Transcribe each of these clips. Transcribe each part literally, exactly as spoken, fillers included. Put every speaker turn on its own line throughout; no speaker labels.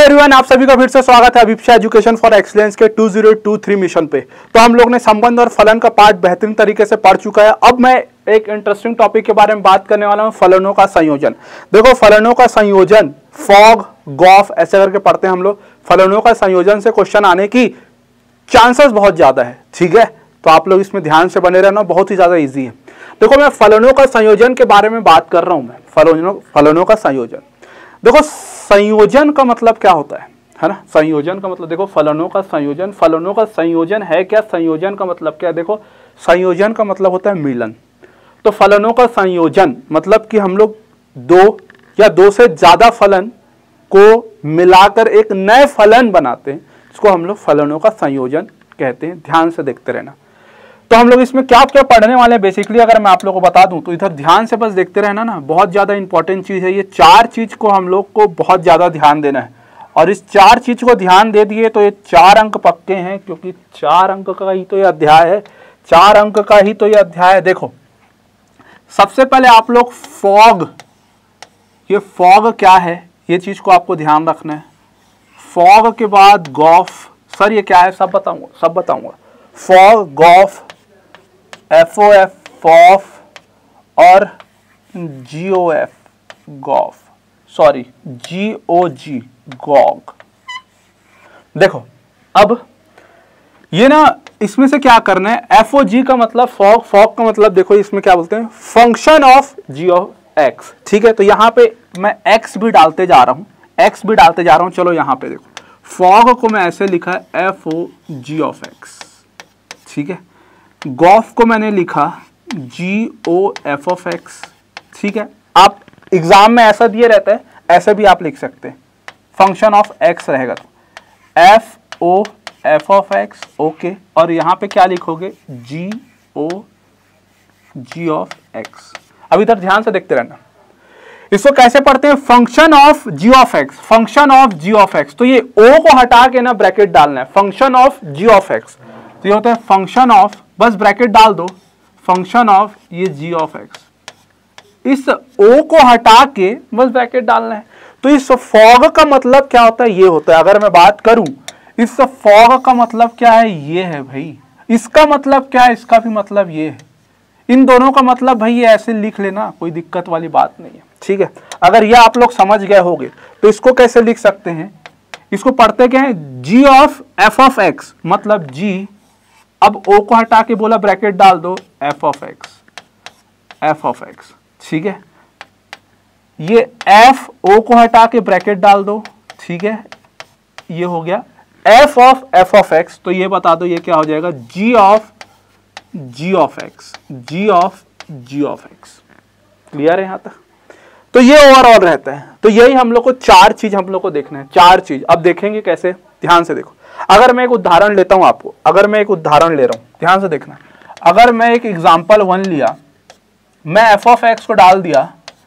Everyone, आप सभी का फिर से स्वागत है अभिप्सा एजुकेशन फॉर एक्सीलेंस के दो हज़ार तेईस मिशन पे। तो हम लोग ने संबंध और फलन का पार्ट बेहतरीन तरीके से पढ़ चुका है। अब मैं एक इंटरेस्टिंग टॉपिक के बारे में बात करने वाला हूं, फलनों का संयोजन। देखो, फलनों का संयोजन फॉग गॉफ ऐसे करके पढ़ते हैं हम लोग। फलनों का संयोजन से क्वेश्चन आने की चांसेस बहुत ज्यादा है, ठीक है। तो आप लोग इसमें ध्यान से बने रहना, बहुत ही ज्यादा ईजी है। देखो, मैं फलनों का संयोजन के बारे में बात कर रहा हूं। मैं फलनों फलनों का संयोजन, देखो संयोजन का मतलब क्या होता है, है ना। संयोजन का मतलब देखो, फलनों का संयोजन, फलनों का संयोजन है क्या, संयोजन का मतलब क्या है। देखो, संयोजन का मतलब होता है मिलन। तो फलनों का संयोजन मतलब कि हम लोग दो या दो से ज्यादा फलन को मिलाकर एक नए फलन बनाते हैं, इसको हम लोग फलनों का संयोजन कहते हैं। ध्यान से देखते रहना। तो हम लोग इसमें क्या क्या पढ़ने वाले हैं बेसिकली, अगर मैं आप लोगों को बता दूं तो इधर ध्यान से बस देखते रहना ना, बहुत ज्यादा इंपॉर्टेंट चीज है ये। चार चीज को हम लोग को बहुत ज्यादा ध्यान देना है, और इस चार चीज को ध्यान दे दिए तो ये चार अंक पक्के हैं, क्योंकि चार अंक का ही तो ये अध्याय है, चार अंक का ही तो ये अध्याय है। देखो, सबसे पहले आप लोग फॉग, ये फॉग क्या है ये चीज को आपको ध्यान रखना है। फॉग के बाद गॉफ, सर ये क्या है, सब बताऊंगा सब बताऊंगा फॉग गॉफ, एफ ओ एफ फॉफ और जी ओ f gof, sorry g o g gog. देखो, अब ये ना इसमें से क्या करना है, एफ ओ जी का मतलब फॉग, फॉग का मतलब देखो इसमें क्या बोलते हैं, function of g of x, ठीक है। तो यहां पे मैं एक्स भी डालते जा रहा हूं, एक्स भी डालते जा रहा हूं। चलो यहां पे देखो, फॉग को मैं ऐसे लिखा है f O ji of x, ठीक है। गॉफ को मैंने लिखा g O F of x, ठीक है। आप एग्जाम में ऐसा दिए रहता है, ऐसे भी आप लिख सकते हैं, फंक्शन ऑफ एक्स रहेगा तो f O F of x, okay. और यहां पे क्या लिखोगे, जी ओ जी ऑफ एक्स। अब इधर ध्यान से देखते रहना, इसको कैसे पढ़ते हैं, function of g of x, function of g of x. तो ये ओ को हटा के ना ब्रैकेट डालना है, function of g of x. तो ये होता है फंक्शन ऑफ, बस ब्रैकेट डाल दो, फंक्शन ऑफ ये जी ऑफ एक्स। इस ओ को हटा के बस ब्रैकेट डालना है। तो इस फॉग का मतलब क्या होता है, ये होता है। अगर मैं बात करूं, इस फॉग का मतलब क्या है, ये है भाई। इसका मतलब क्या है, इसका भी मतलब ये है। इन दोनों का मतलब भाई ये ऐसे लिख लेना, कोई दिक्कत वाली बात नहीं है, ठीक है। अगर ये आप लोग समझ गए होंगे तो इसको कैसे लिख सकते हैं, इसको पढ़ते क्या है, जी ऑफ एफ ऑफ एक्स, मतलब जी, अब ओ को हटा के बोला ब्रैकेट डाल दो, f of x, F of x, ठीक है। ये एफ ओ को हटा के ब्रैकेट डाल दो, ठीक है। ये हो गया f of f of x. तो ये बता दो ये क्या हो जाएगा, g of g of x, ji of g of x. Clear है यहां तक। तो ये ओवरऑल रहता है। तो यही हम लोग को चार चीज हम लोग को देखना है, चार चीज। अब देखेंगे कैसे, ध्यान से देखो। अगर मैं एक उदाहरण लेता हूं आपको, अगर मैं एक उदाहरण ले रहा हूं, ध्यान से देखना। अगर मैं एक एग्जांपल वन लिया, मैं एफ ऑफ एक्स को डाल दिया,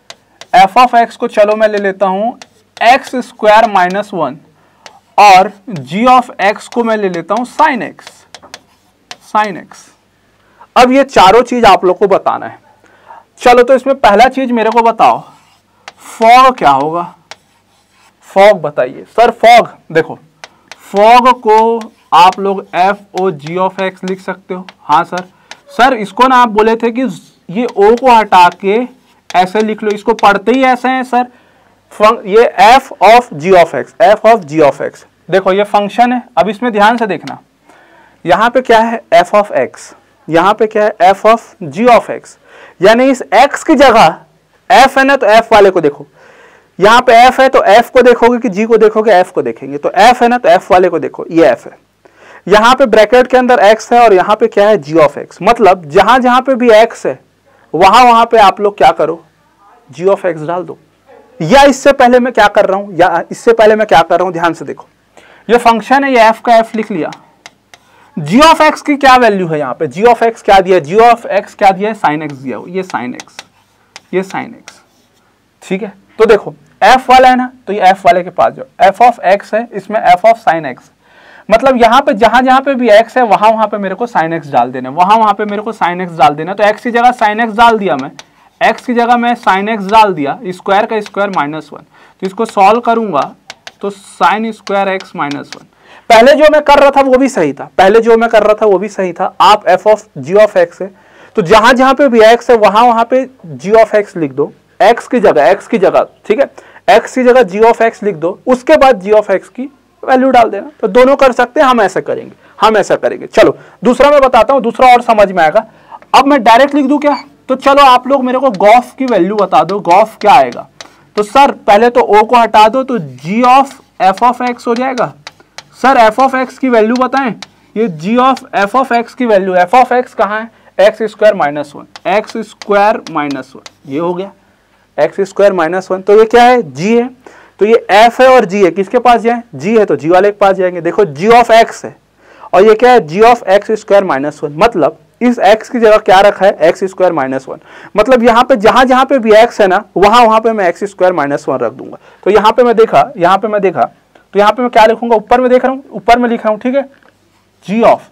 एफ ऑफ एक्स को चलो मैं ले लेता हूं एक्स स्क्वायर माइनस वन, और जी ऑफ एक्स को मैं ले लेता हूं साइन एक्स, साइन एक्स। अब ये चारों चीज आप लोग को बताना है। चलो, तो इसमें पहला चीज मेरे को बताओ, फॉग क्या होगा। फॉग बताइए सर। फॉग देखो, फॉग को आप लोग f O ji of x लिख सकते हो। हाँ सर, सर इसको ना आप बोले थे कि ये ओ को हटा के ऐसे लिख लो, इसको पढ़ते ही ऐसे हैं सर। ये f of g of x, F of g of x. देखो ये फंक्शन है। अब इसमें ध्यान से देखना, यहां पे क्या है, एफ ऑफ एक्स, यहां पे क्या है, F of g of x. यानी इस एक्स की जगह एफ है ना, तो एफ वाले को देखो। यहां पे एफ है तो एफ को देखोगे कि जी को देखोगे, एफ को देखेंगे। तो एफ है ना, तो एफ वाले को देखो, ये एफ है। यहां पे ब्रैकेट के अंदर एक्स है और यहां पे क्या है, जी ऑफ एक्स। मतलब जहां जहां पे भी एक्स है वहां वहां पे आप लोग क्या करो, जी ऑफ एक्स डाल दो। या इससे पहले मैं क्या कर रहा हूं, या इससे पहले मैं क्या कर रहा हूं, ध्यान से देखो। ये फंक्शन है, ये एफ का एफ लिख लिया। जी ऑफ एक्स की क्या वैल्यू है, यहाँ पे जी ऑफ एक्स क्या दिया, जी ऑफ एक्स क्या दिया है, साइन एक्स दिया हो, ये साइन एक्स, ये साइन एक्स, ठीक है। तो देखो एफ वाला है ना, तो ये एफ वाले के पास जाओ, एफ ऑफ एक्स है, इसमें एफ ऑफ साइन एक्स। मतलब यहाँ पे जहां जहां पे भी एक्स है वहां वहां पे मेरे को साइन एक्स डाल देना, वहां वहां पे मेरे को साइन एक्स डाल देना। तो एक्स की जगह साइन एक्स डाल दिया मैं, एक्स की जगह मैं साइन एक्स डाल दिया, स्क्वायर का स्क्वायर माइनस वन। तो इसको सॉल्व करूंगा तो sine square x minus one. पहले जो मैं कर रहा था वो भी सही था, पहले जो मैं कर रहा था वो भी सही था। आप f of g of x है तो जहां जहां पे भी एक्स है वहां वहां पे जी ऑफ एक्स लिख दो, एक्स की जगह एक्स की जगह ठीक है, एक्स की जगह जी ऑफ एक्स लिख दो, उसके बाद जी ऑफ एक्स की वैल्यू डाल देना। तो दोनों कर सकते हैं, हम ऐसा करेंगे, हम ऐसा करेंगे। चलो दूसरा मैं बताता हूं, दूसरा और समझ में आएगा। अब मैं डायरेक्ट लिख दूं क्या? तो चलो आप लोग मेरे को गॉफ की वैल्यू बता दो, गॉफ क्या आएगा। तो सर पहले तो ओ को हटा दो तो जी ऑफ एफ ऑफ एक्स हो जाएगा। सर एफ ऑफ एक्स की वैल्यू बताएं, ये g of f of x की वैल्यू, एफ ऑफ एक्स कहाँ है? X square minus one, x square minus one, ये हो गया एक्स स्क्वायर माइनस वन। तो ये क्या है? जी है। तो ये एफ है और जी है, किसके पास जाए? जी है तो जी वाले के पास जाएंगे। देखो जी ऑफ एक्स है और ये क्या है? जी of x square minus one. मतलब इस x की जगह क्या रखा है? X square minus one. मतलब यहाँ पे जहां जहां पे भी x है ना वहां वहां पे मैं एक्स स्क्वायर माइनस वन रख दूंगा। तो यहाँ पे मैं देखा, यहाँ पे मैं देखा तो यहाँ पे मैं क्या लिखूंगा? ऊपर में देख रहा हूँ, ऊपर में लिख रहा हूँ ठीक है, जी ऑफ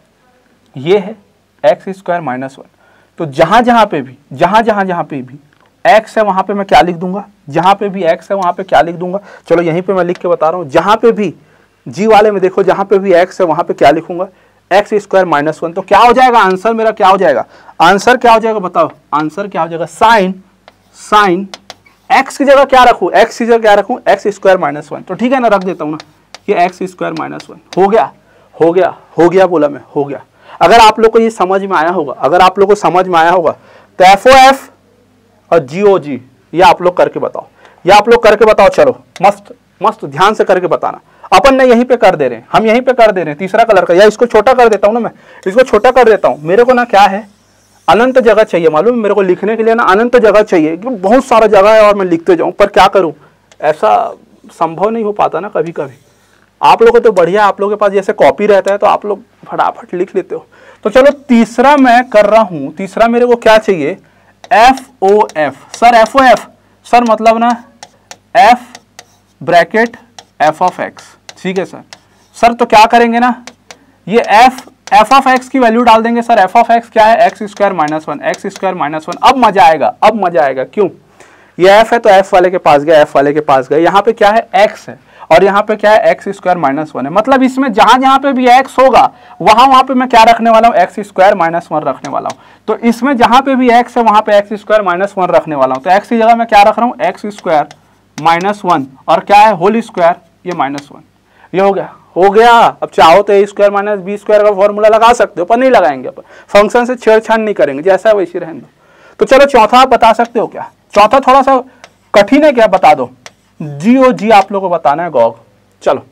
ये है एक्स स्क्वायर माइनस वन। तो जहां जहां पे भी जहां जहां जहां पे भी x है वहां पे मैं क्या लिख दूंगा? जहां पे भी x है वहां पे क्या लिख दूंगा? चलो यहीं पे मैं लिख के बता रहा हूँ, जहां पे भी g वाले में देखो जहां पे भी x है वहां पे क्या लिखूंगा? X square minus one. तो क्या हो जाएगा आंसर मेरा? क्या हो जाएगा आंसर? क्या हो जाएगा बताओ? आंसर क्या हो जाएगा? साइन साइन एक्स की जगह क्या रखूं? एक्स की जगह क्या रखूं? X square minus one. तो ठीक है ना, रख देता हूं ना, ये एक्स स्क्वायर माइनस वन हो गया, हो गया, हो गया बोला मैं, हो गया। अगर आप लोग को ये समझ में आया होगा, अगर आप लोग को समझ में आया होगा तो एफ ओ एफ और जी ओ जी ये आप लोग करके बताओ, ये आप लोग करके बताओ। चलो मस्त मस्त ध्यान से करके बताना। अपन ने यहीं पे कर दे रहे हैं, हम यहीं पे कर दे रहे हैं तीसरा कलर का, या इसको छोटा कर देता हूं ना, मैं इसको छोटा कर देता हूं। मेरे को ना क्या है, अनंत जगह चाहिए, मालूम मेरे को लिखने के लिए ना अनंत जगह चाहिए, क्योंकि बहुत सारा जगह है और मैं लिखते जाऊं, पर क्या करूं, ऐसा संभव नहीं हो पाता ना कभी कभी। आप लोगों को तो बढ़िया, आप लोगों के पास जैसे कॉपी रहता है तो आप लोग फटाफट लिख लेते हो। तो चलो तीसरा मैं कर रहा हूं, तीसरा मेरे को क्या चाहिए? एफ ओ एफ। सर एफ ओ एफ, सर मतलब ना f bracket f of x, ठीक है सर। सर तो क्या करेंगे ना, ये एफ एफ ऑफ एक्स की वैल्यू डाल देंगे। सर एफ ऑफ एक्स क्या है? X square minus one, x square minus one. अब मजा आएगा, अब मजा आएगा। क्यों? ये एफ है तो एफ वाले के पास गया, एफ वाले के पास गया। यहाँ पे क्या है? एक्स है और यहाँ पे क्या है? एक्स स्क्वायर माइनस वन है। मतलब इसमें जहां जहां पे भी एक्स होगा वहां वहां पे मैं क्या रखने वाला हूँ? एक्स स्क्वायर माइनस वन रखने वाला हूँ। तो इसमें जहां पे भी एक्स है वहां पे एक्स स्क्वायर माइनस वन रखने वाला हूँ। तो एक्स की जगह मैं क्या रख रहा हूँ? एक्स स्क्वायर माइनस वन और क्या है? होल स्क्वायर, ये माइनस वन। ये हो गया, हो गया। अब चाहो तो a square minus b square का फॉर्मूला लगा सकते हो, पर नहीं लगाएंगे अपन, फंक्शन से छेड़छाड़ नहीं करेंगे, जैसा है वैसे रहने दो। तो चलो चौथा आप बता सकते हो क्या? चौथा थोड़ा सा कठिन है क्या? बता दो। जी ओ जी आप लोगों को बताना है, गॉग। चलो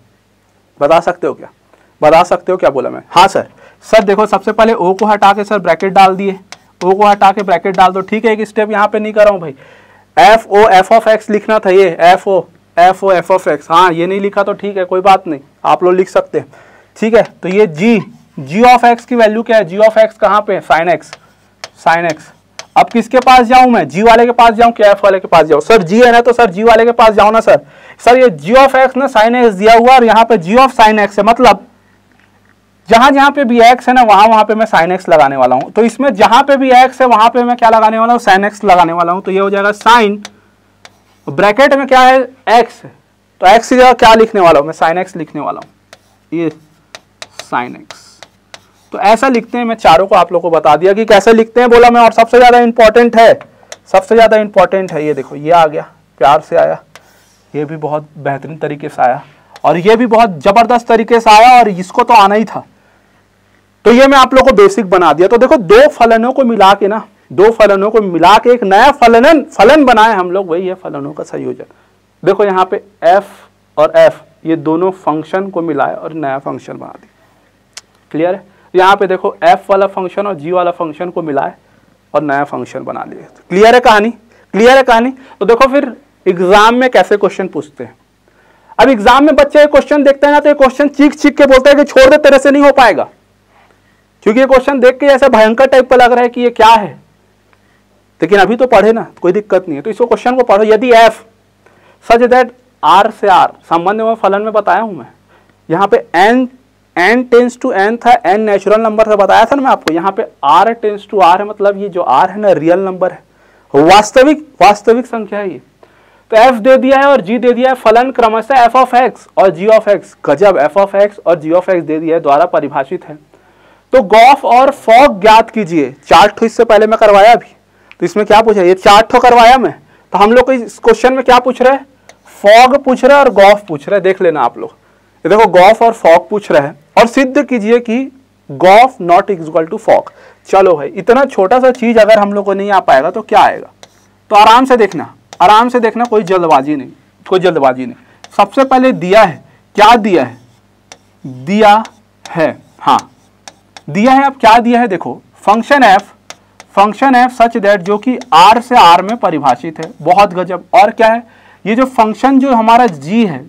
बता सकते हो क्या? बता सकते हो क्या बोला मैं? हाँ सर। सर देखो सबसे पहले ओ को हटा के सर ब्रैकेट डाल दिए, ओ को हटा के ब्रैकेट डाल दो, ठीक है। एक स्टेप यहाँ पे नहीं कर रहा हूँ भाई, f O F of x लिखना था, ये f O F O F of x. हाँ ये नहीं लिखा तो ठीक है, कोई बात नहीं, आप लोग लिख सकते हैं, ठीक है। तो ये जी जी ऑफ एक्स की वैल्यू क्या है? जी ऑफ एक्स कहाँ पे? Sine x, sine x. अब किसके पास जाऊं मैं? जी वाले के पास जाऊं कि एफ वाले के पास जाऊं? सर जी है ना, तो सर जी वाले के पास जाओ ना सर। सर ये जी ऑफ एक्स ना साइन एक्स दिया हुआ और यहाँ पे जी ऑफ साइन एक्स है, मतलब जहां जहां पे भी एक्स है ना वहां वहां पे मैं साइन एक्स लगाने वाला हूं। तो इसमें जहां पे भी एक्स है वहां पे मैं क्या लगाने वाला हूं? साइन एक्स लगाने वाला हूं। तो ये हो जाएगा साइन, ब्रैकेट में क्या है? एक्स है, तो एक्स की जगह क्या लिखने वाला हूं मैं? साइन एक्स लिखने वाला हूं, ये साइन एक्स। तो ऐसा लिखते हैं, मैं चारों को आप लोगों को बता दिया कि कैसे लिखते हैं बोला मैं। और सबसे ज्यादा इंपॉर्टेंट है, सबसे ज्यादा इंपॉर्टेंट है ये देखो, ये आ गया, प्यार से आया, ये भी बहुत बेहतरीन तरीके से आया और ये भी बहुत जबरदस्त तरीके से आया और इसको तो आना ही था। तो ये मैं आप लोगों को बेसिक बना दिया। तो देखो दो फलनों को मिला के ना, दो फलनों को मिला के एक नया फलन फलन बनाए हम लोग, वही है फलनों का संयोजन। देखो यहाँ पे f और f ये दोनों फंक्शन को मिलाए और नया फंक्शन बना दिया। क्लियर है? यहाँ पे देखो f वाला फंक्शन और g वाला फंक्शन को मिलाए और नया फंक्शन बना लिया। क्लियर है कहानी? क्लियर है कहानी? तो देखो फिर एग्जाम में कैसे क्वेश्चन पूछते हैं। अब एग्जाम में बच्चे क्वेश्चन देखते हैं ना तो ये क्वेश्चन चीख चीख के बोलते हैं कि छोड़ दे, तेरे से नहीं हो पाएगा, क्योंकि ये क्वेश्चन देख के ऐसा भयंकर टाइप का लग रहा है कि ये क्या है। लेकिन अभी तो पढ़े ना, कोई दिक्कत नहीं है। तो इस क्वेश्चन को पढ़ो। यदि f सच दैट r से r संबंध में फलन में बताया हूं मैं, यहाँ पे n n tends to n था, n नेचुरल नंबर से बताया था ना मैं आपको। यहाँ पे r टेंस टू r है, मतलब ये जो r है ना रियल नंबर है, वास्तविक वास्तविक संख्या है ये। तो एफ दे दिया है और जी दे दिया है, फलन क्रमशः एफ ऑफ एक्स और जी ऑफ एक्स, गजब, एफ ऑफ एक्स और जी ऑफ एक्स दे दिया है, द्वारा परिभाषित है। तो गॉफ और फॉग ज्ञात कीजिए। चार ठो इससे पहले मैं करवाया अभी, तो इसमें क्या पूछा, ये चार ठो करवाया मैं, तो हम लोग को इस क्वेश्चन में क्या पूछ रहे हैं, फॉग पूछ रहे हैं और गॉफ पूछ रहे हैं। देख लेना आप लोग, ये देखो गॉफ और फॉग पूछ रहे हैं और सिद्ध कीजिए कि gof not equal to fog. चलो भाई, इतना छोटा सा चीज अगर हम लोग को नहीं आ पाएगा तो क्या आएगा, तो आराम से देखना, आराम से देखना, कोई जल्दबाजी नहीं, कोई जल्दबाजी नहीं। सबसे पहले दिया है, क्या दिया है, दिया है, हाँ दिया है। अब क्या दिया है, देखो function f, function f such that, जो कि आर से आर में परिभाषित है, बहुत गजब। और क्या है, ये जो फंक्शन जो हमारा जी है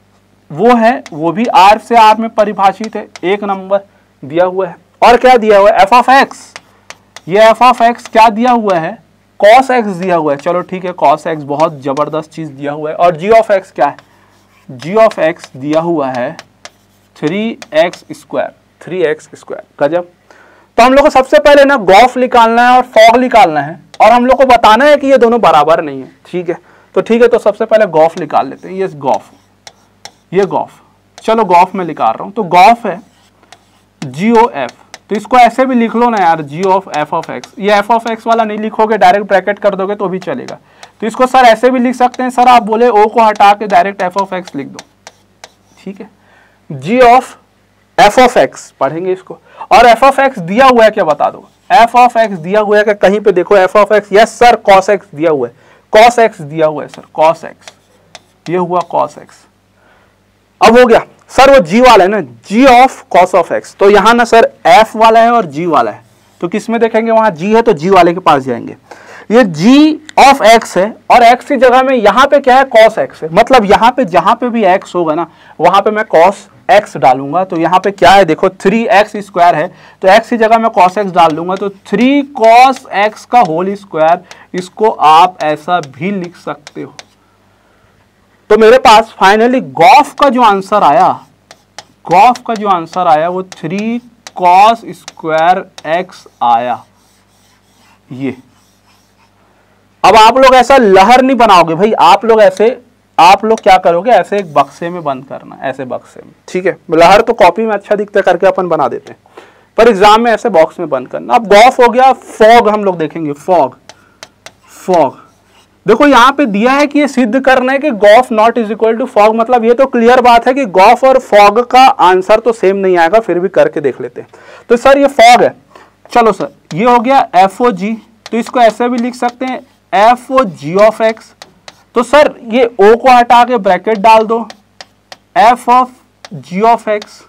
वो है, वो भी आर से आर में परिभाषित है, एक नंबर दिया हुआ है। और क्या दिया हुआ है, एफ ऑफ एक्स, ये एफ ऑफ एक्स क्या दिया हुआ है, कॉस एक्स दिया हुआ है। चलो ठीक है, कॉस एक्स बहुत जबरदस्त चीज दिया हुआ है। और जी ऑफ एक्स क्या है, जी ऑफ एक्स दिया हुआ है three x square, three x square, गजब। तो हम लोग को सबसे पहले ना गॉफ निकालना है और फॉग निकालना है, और हम लोग को बताना है कि ये दोनों बराबर नहीं है, ठीक है। तो ठीक है, तो सबसे पहले गॉफ निकाल लेते हैं। ये गॉफ, ये गॉफ, चलो गॉफ में निकाल रहा हूं। तो गॉफ है जी ओ एफ, तो इसको ऐसे भी लिख लो ना यार, g of f of x. ये एफ ऑफ एक्स वाला नहीं लिखोगे, डायरेक्ट ब्रैकेट कर दोगे तो भी चलेगा। तो इसको सर ऐसे भी लिख सकते हैं, सर आप बोले ओ को हटा के डायरेक्ट एफ ऑफ एक्स लिख दो, ठीक है। जी ऑफ एफ ऑफ एक्स पढ़ेंगे इसको। और एफ ऑफ एक्स दिया हुआ है क्या, बता दो, एफ ऑफ एक्स दिया हुआ है क्या, कहीं पे देखो f of x, yes sir cos x दिया हुआ है, कॉस एक्स दिया हुआ है सर, कॉस एक्स, ये हुआ कॉस एक्स। अब हो गया सर, वो जी वाला है ना, g of cos of x, तो यहाँ ना सर एफ वाला है और जी वाला है, तो किस में देखेंगे, वहां जी है तो जी वाले के पास जाएंगे। ये जी ऑफ एक्स है और एक्स की जगह में यहाँ पे क्या है, कॉस एक्स है, मतलब यहाँ पे जहां पे भी एक्स होगा ना वहां पे मैं कॉस एक्स डालूंगा। तो यहाँ पे क्या है, देखो थ्री एक्स स्क्वायर है, तो एक्स की जगह मैं कॉस एक्स डाल दूंगा, तो थ्री कॉस एक्स का होल स्क्वायर, इसको आप ऐसा भी लिख सकते हो। तो मेरे पास फाइनली गॉफ का जो आंसर आया, गॉफ का जो आंसर आया वो थ्री कॉस स्क्वायर एक्स आया, ये। अब आप लोग ऐसा लहर नहीं बनाओगे भाई, आप लोग ऐसे, आप लोग क्या करोगे, ऐसे एक बक्से में बंद करना, ऐसे बक्से में, ठीक है। लहर तो कॉपी में अच्छा दिखता है करके अपन बना देते हैं, पर एग्जाम में ऐसे बॉक्स में बंद करना। अब गॉफ हो गया, फॉग हम लोग देखेंगे, फॉग, फॉग देखो यहाँ पे दिया है कि ये सिद्ध करना है कि gof not is equal to fog, मतलब ये तो क्लियर बात है कि गॉफ और फॉग का आंसर तो सेम नहीं आएगा, फिर भी करके देख लेते हैं। तो सर ये फॉग है, चलो सर ये हो गया एफ ओ जी, तो इसको ऐसे भी लिख सकते हैं f O ji of x. तो सर ये ओ को हटा के ब्रैकेट डाल दो, f of g of x,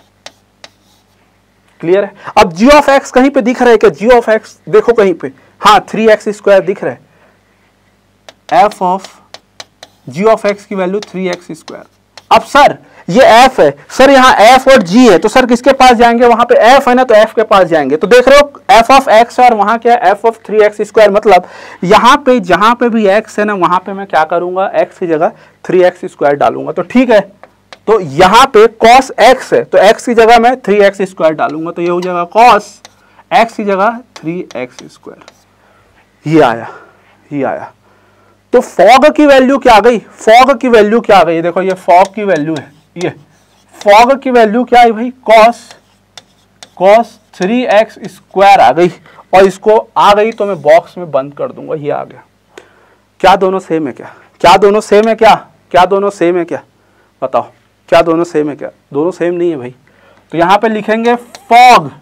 clear है। अब जी ऑफ एक्स कहीं पे दिख रहा है क्या, जी ऑफ एक्स देखो कहीं पे, हाँ थ्री एक्स स्क्वायर दिख रहा है, F of g of x की वैल्यू थ्री एक्स स्क्वायर। अब सर ये एफ है, सर यहाँ एफ और जी है, तो सर किसके पास जाएंगे, वहां पे एफ है ना, तो एफ के पास जाएंगे। तो देख रहे हो एफ ऑफ एक्स और वहां क्या है, F of three x square, मतलब यहाँ पे जहां पे भी एक्स है ना वहां पे मैं क्या करूंगा, एक्स की जगह थ्री एक्स स्क्वायर डालूंगा, तो ठीक है। तो यहाँ पे कॉस एक्स है, तो एक्स की जगह मैं थ्री एक्स स्क्वायर डालूंगा, तो ये हो जाएगा कॉस एक्स की जगह थ्री एक्स स्क्वायर, ये आया, ये आया। तो फॉग की वैल्यू क्या आ गई, फॉग की वैल्यू क्या आ गई, देखो ये फॉग की वैल्यू है, ये फॉग की वैल्यू क्या है भाई, cos cos three x square आ गई, और इसको आ गई तो मैं बॉक्स में बंद कर दूंगा, ये आ गया। क्या दोनों सेम है क्या, क्या दोनों सेम है क्या, क्या दोनों सेम है क्या, बताओ क्या दोनों सेम है क्या, दोनों सेम नहीं है भाई। तो यहां पे लिखेंगे fog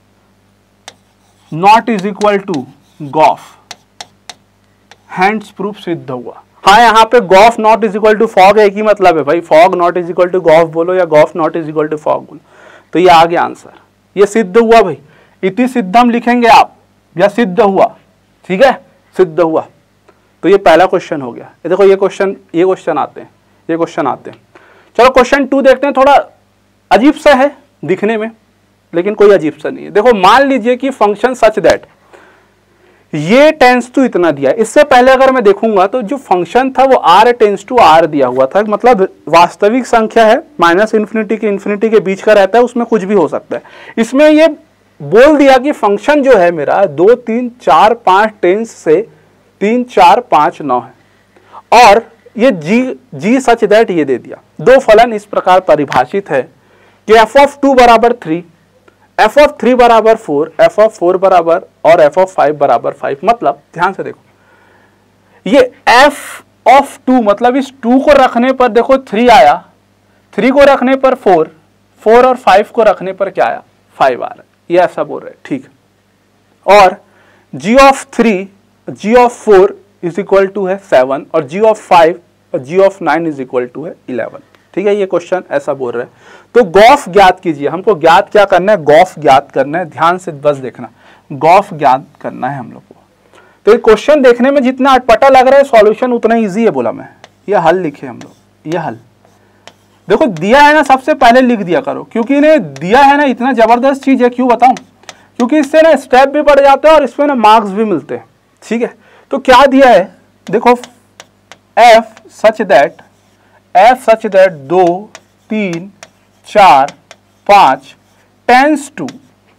not is equal to gof, hence proof सिद्ध हुआ। हाँ यहाँ पे gof not is equal to fog एक ही मतलब है भाई, fog not is equal to gof बोलो या gof not is equal to fog बोलो, तो ये आ गया आंसर, ये सिद्ध हुआ भाई। इति सिद्धम लिखेंगे आप, या सिद्ध हुआ, ठीक है, सिद्ध हुआ। तो ये पहला क्वेश्चन हो गया। ये देखो ये क्वेश्चन, ये क्वेश्चन आते हैं, ये क्वेश्चन आते हैं। चलो क्वेश्चन टू देखते हैं, थोड़ा अजीब सा है दिखने में, लेकिन कोई अजीब सा नहीं है। देखो मान लीजिए कि फंक्शन सच दैट ये टेंस टू इतना दिया, इससे पहले अगर मैं देखूंगा तो जो फंक्शन था वो आर टेंस टू आर दिया हुआ था, मतलब वास्तविक संख्या है, माइनस इन्फिनिटी के इन्फिनिटी के बीच का रहता है, उसमें कुछ भी हो सकता है। इसमें ये बोल दिया कि फंक्शन जो है मेरा दो तीन चार पांच टेंस से तीन चार पांच नौ है, और ये जी जी सच दैट ये दे दिया। दो फलन इस प्रकार परिभाषित है कि एफ ऑफ टू बराबर थ्री, एफ ऑफ थ्री बराबर फोर, एफ ऑफ फोर बराबर और एफ ऑफ फाइव बराबर फाइव। मतलब ध्यान से देखो, ये एफ ऑफ टू मतलब इस टू को रखने पर देखो थ्री आया, थ्री को रखने पर फोर, फोर और फाइव को रखने पर क्या आया, फाइव आ रहा है। ये ऐसा बोल रहे हैं, ठीक है। और g of three, g of four is equal to है सेवन और जी ऑफ फाइव और g of nine is equal to है इलेवन। ठीक है, ये क्वेश्चन ऐसा बोल रहे हैं। तो गॉफ ज्ञात कीजिए, हमको ज्ञात क्या करना है, गॉफ ज्ञात करना है। ध्यान से बस देखना, गॉफ ज्ञात करना है हम लोग को। तो ये क्वेश्चन देखने में जितना अटपटा लग रहा है, सॉल्यूशन उतना इजी है। बोला मैं, ये हल लिखे हम लोग, ये हल देखो दिया है ना, सबसे पहले लिख दिया करो, क्योंकि इन्हें दिया है ना, इतना जबरदस्त चीज है। क्यों बताऊं, क्योंकि इससे ना स्टेप भी बढ़ जाते हैं और इसमें ना मार्क्स भी मिलते हैं। ठीक है, तो क्या दिया है देखो, f such that, f such that दो तीन चार पाँच टेंस टू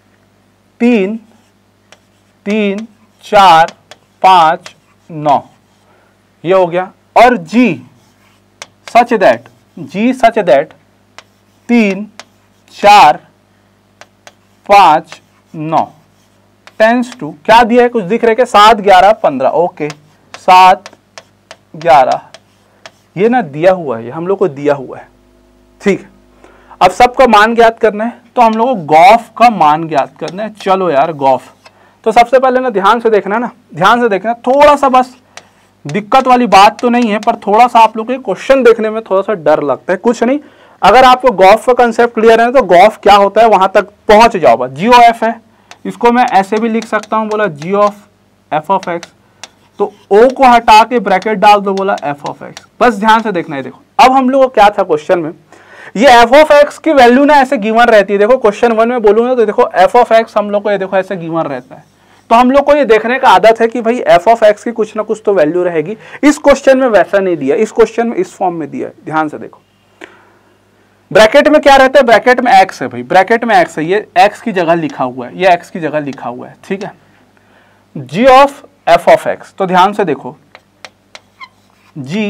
तीन तीन चार पाँच नौ, ये हो गया। और जी such that, ji such that तीन चार पाँच नौ टेंस टू क्या दिया है, कुछ दिख रहे क्या, सात ग्यारह पंद्रह। ओके, सात ग्यारह ये ना दिया हुआ है, ये हम लोग को दिया हुआ है। ठीक, अब सबका मान ज्ञात करना है, तो हम लोग को गॉफ का मान ज्ञात करना है। चलो यार गॉफ, तो सबसे पहले ना ध्यान से देखना ना, ध्यान से देखना, थोड़ा सा बस दिक्कत वाली बात तो नहीं है, पर थोड़ा सा आप लोग के क्वेश्चन देखने में थोड़ा सा डर लगता है। कुछ नहीं, अगर आपको गॉफ का कंसेप्ट क्लियर है तो गॉफ क्या होता है वहां तक पहुंच जाओ। बस जी ओ एफ है, इसको मैं ऐसे भी लिख सकता हूं, बोला g of f of x, तो ओ को हटा के ब्रैकेट डाल दो, बोला एफ ऑफ एक्स। बस ध्यान से देखना है। देखो अब हम लोग को क्या था क्वेश्चन में, ये एफ ऑफ एक्स की वैल्यू ना ऐसे गिवन रहती है। देखो क्वेश्चन वन में बोलूंगा तो देखो एफ ऑफ एक्स हम लोग को ये देखो ऐसे गिवन रहता है, तो हम लोग को ये देखने का आदत है कि भाई एफ ऑफ एक्स की कुछ ना कुछ तो वैल्यू रहेगी। इस क्वेश्चन में वैसा नहीं दिया, इस क्वेश्चन में इस फॉर्म में दिया है। ध्यान से देखो, ब्रैकेट में क्या रहता है, ब्रैकेट में एक्स है भाई, ब्रैकेट में एक्स है, ये एक्स की जगह लिखा हुआ है, ये एक्स की जगह लिखा हुआ है। ठीक है, जी ऑफ एफ ऑफ एक्स, तो ध्यान से देखो, जी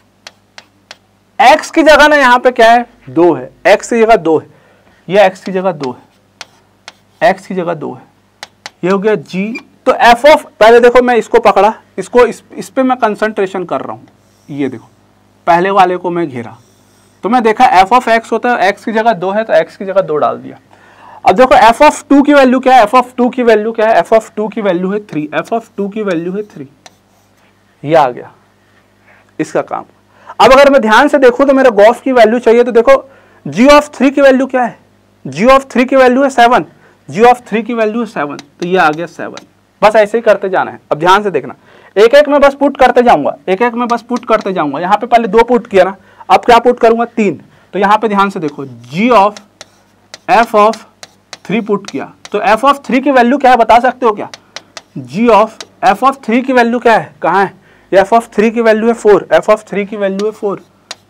एक्स की जगह ना यहाँ पे क्या है, दो है, एक्स की जगह दो है, ये एक्स की जगह दो है, एक्स की जगह दो है, ये हो गया जी। तो एफ ऑफ, पहले देखो मैं इसको पकड़ा, इसको इस, इस पे मैं कंसंट्रेशन कर रहा हूं। ये देखो पहले वाले को मैं घेरा, तो मैं देखा एफ ऑफ एक्स होता है, एक्स की जगह दो है तो एक्स की जगह दो डाल दिया। अब देखो एफ ऑफ टू की वैल्यू क्या है, एफ ऑफ टू की वैल्यू क्या है, एफ ऑफ टू की वैल्यू है थ्री, एफ ऑफ टू की वैल्यू है थ्री। ये आ गया इसका काम। अब अगर मैं ध्यान से देखूं तो मेरे गॉफ की वैल्यू चाहिए, तो देखो जी ऑफ थ्री की वैल्यू क्या है, जी ऑफ थ्री की वैल्यू है सेवन, जी ऑफ थ्री की वैल्यू है सेवन, तो ये आ गया सेवन। बस ऐसे ही करते जाना है। अब ध्यान से देखना, एक एक में बस पुट करते जाऊंगा, एक एक में बस पुट करते जाऊंगा। यहाँ पे पहले दो पुट किया ना, अब क्या पुट करूंगा, तीन। तो यहाँ पे ध्यान से देखो, g of f of three put किया, तो एफ ऑफ थ्री की वैल्यू क्या है बता सकते हो क्या, g of f of three की वैल्यू क्या है, कहाँ है, एफ ऑफ थ्री की वैल्यू है फोर, एफ ऑफ थ्री की वैल्यू है फोर,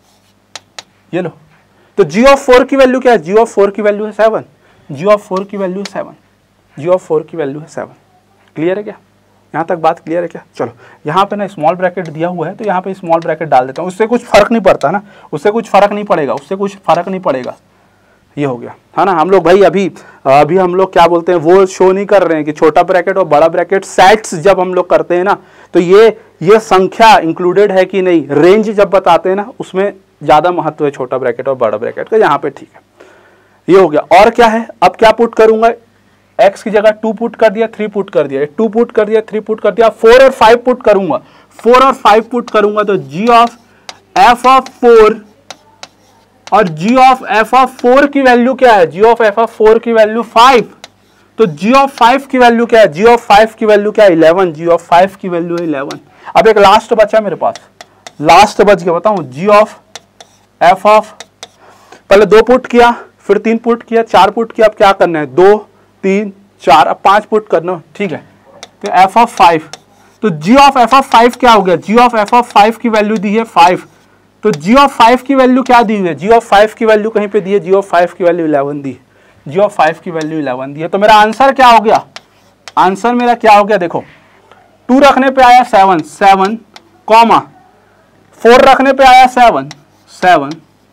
ये लो। तो जी ऑफ फोर की वैल्यू क्या है, जी ऑफ फोर की वैल्यू है सेवन, जी ऑफ फोर की वैल्यू है सेवन, जी ऑफ फोर की वैल्यू है सेवन। क्लियर है क्या, यहाँ तक बात क्लियर है क्या। चलो यहाँ पे ना स्मॉल ब्रैकेट दिया हुआ है, तो यहाँ पे स्मॉल ब्रैकेट डाल देता हूँ, उससे कुछ फर्क नहीं पड़ता ना, उससे कुछ फर्क नहीं पड़ेगा, उससे कुछ फर्क नहीं पड़ेगा। ये हो गया है ना। हम लोग भाई अभी अभी हम लोग क्या बोलते हैं, वो शो नहीं कर रहे हैं कि छोटा ब्रैकेट और बड़ा ब्रैकेट सेट्स जब हम लोग करते हैं ना, तो ये ये संख्या इंक्लूडेड है कि नहीं, रेंज जब बताते हैं ना, उसमें ज्यादा महत्व है छोटा ब्रैकेट और बड़ा ब्रैकेट का। यहाँ पे ठीक है, ये हो गया। और क्या है, अब क्या पुट करूंगा, x की जगह टू पुट कर दिया, थ्री पुट कर दिया, टू पुट कर दिया, थ्री पुट कर दिया, फोर और फाइव पुट करूंगा, फोर और फाइव पुट करूंगा, तो g of f of four और g of f of four की वैल्यू क्या है, g of f of four की वैल्यू फाइव, तो g ऑफ फाइव की वैल्यू क्या है, g ऑफ फाइव की वैल्यू क्या है, इलेवन, g ऑफ फाइव की वैल्यू है इलेवन। अब एक लास्ट बचा मेरे पास, लास्ट बच गया, बताऊं, g ऑफ f ऑफ, पहले दो पुट किया, फिर तीन पुट किया, चार पुट किया, अब क्या करना है, दो तीन चार, अब पांच पुट करना, ठीक है। तो f ऑफ फाइव, तो g of f of five क्या हो गया, g of f of five की वैल्यू दी है फाइव, तो g ऑफ फाइव की वैल्यू क्या दी हुई है, g ऑफ फाइव की वैल्यू कहीं पे दी है, g ऑफ फाइव की वैल्यू इलेवन दी है, g ऑफ फाइव की वैल्यू इलेवन दी है। तो मेरा आंसर क्या हो गया, आंसर मेरा क्या हो गया, देखो टू रखने पे आया सेवन, सेवन कॉमा फोर रखने पे आया सेवन, सेवन,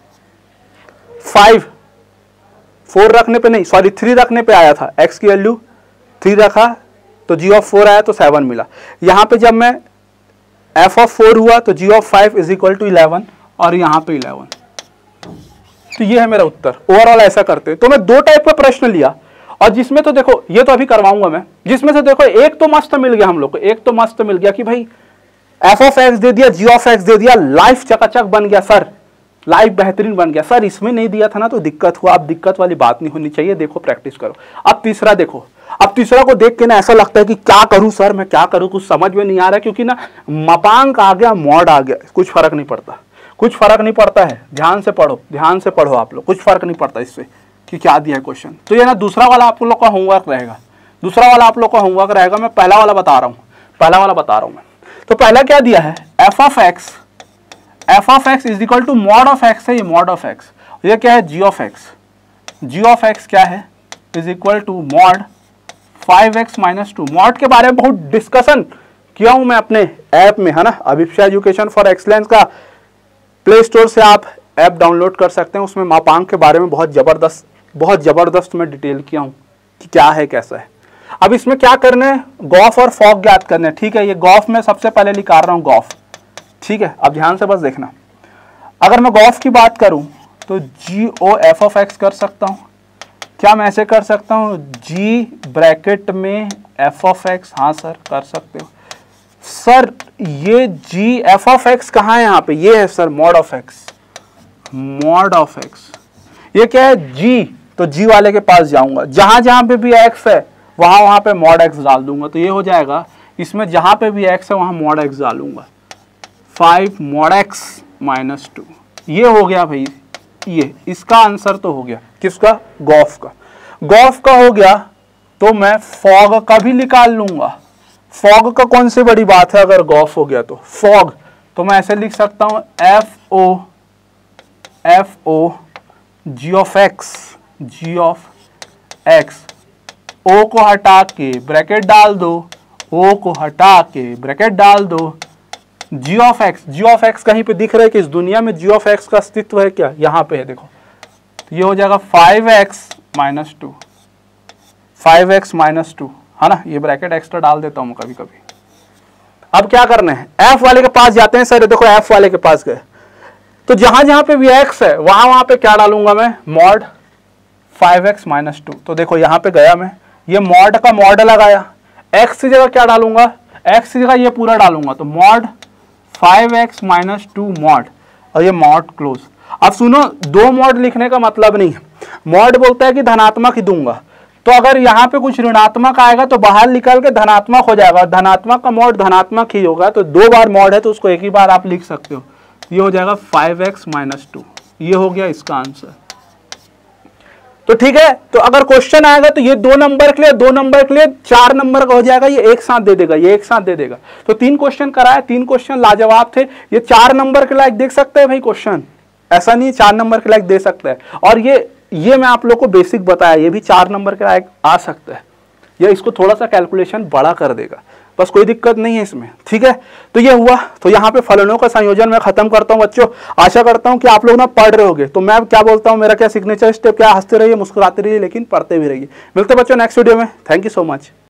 फाइव, फोर रखने पे नहीं सॉरी थ्री रखने पे आया था, एक्स की वैल्यू थ्री रखा तो जी ऑफ फोर आया तो सेवन मिला। यहां पे जब मैं एफ ऑफ फोर हुआ तो जी of five is equal to eleven और यहां पे इलेवन। तो ये है मेरा उत्तर। ओवरऑल ऐसा करते हैं। तो मैं दो टाइप का प्रश्न लिया और जिसमें तो देखो ये तो अभी करवाऊंगा मैं, जिसमें से देखो एक तो मस्त मिल गया हम लोग को, एक तो मस्त मिल गया कि भाई एफ ऑफ एक्स दे दिया, जी ऑफ एक्स दे दिया, लाइफ चकाचक बन गया सर, लाइफ बेहतरीन बन गया सर। इसमें नहीं दिया था ना तो दिक्कत हुआ। अब दिक्कत वाली बात नहीं होनी चाहिए, देखो प्रैक्टिस करो। अब तीसरा देखो, अब तीसरा को देख के ना ऐसा लगता है कि क्या करूं सर, मैं क्या करूं, कुछ समझ में नहीं आ रहा, क्योंकि ना मापांक आ गया, मॉड आ गया, कुछ फर्क नहीं पड़ता, कुछ फर्क नहीं पड़ता है। ध्यान से पढ़ो, ध्यान से पढ़ो आप लोग, कुछ फर्क नहीं पड़ता इससे कि क्या दिया है क्वेश्चन। तो ये ना दूसरा वाला आप लोग का होमवर्क रहेगा, दूसरा वाला आप लोग का होमवर्क रहेगा। मैं पहला वाला बता रहा हूँ, पहला वाला बता रहा हूँ मैं। तो पहला क्या दिया है, F of x, F of X is equal to mod of x है, ये मॉड ऑफ एक्स। ये क्या है, जी of x, ji of x क्या है, is equal to mod five X minus two. Mod के बारे में बहुत डिस्कशन किया हूं मैं अपने ऐप में, है ना, अभिप्सा एजुकेशन फॉर एक्सलेंस का प्ले स्टोर से आप ऐप डाउनलोड कर सकते हैं। उसमें मापांक के बारे में बहुत जबरदस्त बहुत जबरदस्त मैं डिटेल किया हूं कि क्या है कैसा है। अब इसमें क्या करना है, गॉफ और फॉग ज्ञात करना है। ठीक है, ये गॉफ में सबसे पहले निकाल रहा हूं गॉफ। ठीक है, अब ध्यान से बस देखना। अगर मैं गॉफ की बात करूं तो G O F of X कर सकता हूं। क्या मैं ऐसे कर सकता हूं, जी ब्रैकेट में एफ ऑफ एक्स, हाँ सर कर सकते हो। सर ये जी एफ ऑफ एक्स कहाँ है, यहाँ पे ये है sir, mod of X, mod of x. ये क्या है, जी, तो जी वाले के पास जाऊंगा, जहां जहां पे भी एक्स है वहां वहां पे मॉड एक्स डाल दूंगा। तो ये हो जाएगा, इसमें जहां पे भी एक्स है वहां मॉड एक्स डालूंगा, five mod X minus two. ये हो गया भाई, ये इसका आंसर तो हो गया, किसका, गॉफ का। गॉफ का हो गया तो मैं फॉग का भी निकाल लूंगा। फॉग का कौन सी बड़ी बात है, अगर गॉफ हो गया तो फॉग, तो मैं ऐसे लिख सकता हूं F O F O ji of x, ji of X, O को हटा के ब्रैकेट डाल दो, ओ को हटा के ब्रैकेट डाल दो, G of x, ji of X कहीं पे दिख रहा है कि इस दुनिया में जी ऑफ एक्स का अस्तित्व है क्या, यहाँ पे है देखो। तो ये हो जाएगा five X minus two, five X minus two, है ना, ये ब्रैकेट एक्स्ट्रा डाल देता हूँ कभी कभी। अब क्या करना है, एफ वाले के पास जाते हैं सर। देखो एफ वाले के पास गए तो जहां जहां पे भी एक्स है वहां वहां पे क्या डालूंगा मैं, mod five X minus two. तो देखो यहाँ पे गया मैं, ये मॉड का मॉड लगाया, एक्स की जगह क्या डालूंगा, एक्स की जगह ये पूरा डालूंगा, तो mod five X minus two mod, और ये मॉड क्लोज। अब सुनो, दो मॉड लिखने का मतलब नहीं है, मॉड बोलता है कि धनात्मक ही दूंगा, तो अगर यहाँ पे कुछ ऋणात्मक आएगा तो बाहर निकल के धनात्मक हो जाएगा, और धनात्मक का मॉड धनात्मक ही होगा। तो दो बार मॉड है तो उसको एक ही बार आप लिख सकते हो। ये हो जाएगा फाइव एक्स माइनस टू, ये हो गया इसका आंसर। तो ठीक है, तो अगर क्वेश्चन आएगा तो ये दो नंबर के लिए, दो नंबर के लिए चार नंबर का हो जाएगा, ये एक साथ दे देगा, ये एक साथ दे देगा। तो तीन क्वेश्चन कराया, तीन क्वेश्चन लाजवाब थे। ये चार नंबर के लायक देख सकते हैं भाई क्वेश्चन, ऐसा नहीं चार नंबर के लायक दे सकता है। और ये ये मैं आप लोग को बेसिक बताया, ये भी चार नंबर के लायक आ सकता है, या इसको थोड़ा सा कैलकुलेशन बड़ा कर देगा, बस कोई दिक्कत नहीं है इसमें। ठीक है, तो ये हुआ। तो यहाँ पे फलनों का संयोजन मैं खत्म करता हूँ बच्चों। आशा करता हूँ कि आप लोग ना पढ़ रहे होगे। तो मैं क्या बोलता हूँ, मेरा क्या सिग्नेचर स्टेप क्या, हंसते रहिए, मुस्कुराते रहिए, लेकिन पढ़ते भी रहिए। मिलते बच्चों नेक्स्ट वीडियो में। Thank you so much.